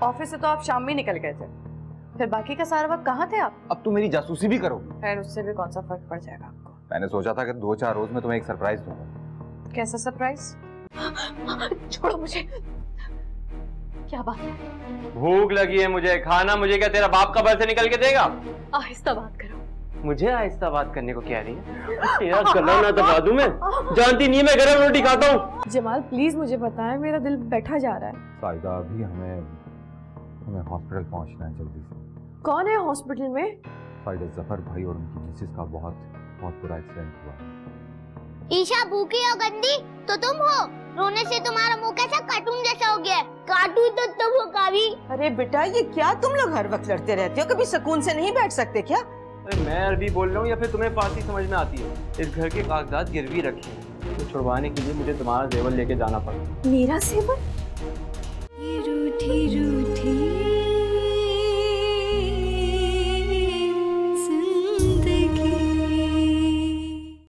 Office से तो आप शाम में निकल गए थे, फिर बाकी का सारा वक्त कहाँ थे आप? अब तुम मेरी जासूसी भी करोगी? खैर उससे भी कौन सा फर्क पड़ जाएगा आपको। मैंने सोचा था कि 2-4 रोज में तुम्हें एक सरप्राइज दूंगा। कैसा सरप्राइज? छोड़ो मुझे। क्या बात है? भूख लगी है मुझे, खाना मुझे क्या तेरा बाप कब्र से निकल के देगा? आहिस्ता बात करो। मुझे आहिस्ता बात करने को कह रही है? तेरा गला ना दबा दूं मैं, जानती नहीं मैं गरम रोटी खाता हूँ। जमाल प्लीज मुझे बताएं, मेरा दिल बैठा जा रहा है। साइदा अभी हमें हॉस्पिटल पहुंचना है जल्दी से। कौन है हॉस्पिटल में? साइदा जफर भाई और उनकी मिसेस का बहुत बुरा एक्सीडेंट हुआ। ईशा भूखी और गंदी तो तुम हो, रोने से तुम्हारा मुंह कैसा कार्टून जैसा हो गया है। कार्टून तो तुम हो कावी। अरे बेटा ये क्या तुम लोग हर वक्त लड़ते रहते हो, कभी सुकून से नहीं बैठ सकते क्या? अरे मैं अरबी बोल रहा हूँ या फिर तुम्हें फारसी समझ में आती है? इस घर के कागजात गिरवी रखे हैं, तो छुड़वाने के लिए मुझे तुम्हारा जेवर लेके जाना पड़ा। मेरा जेवर?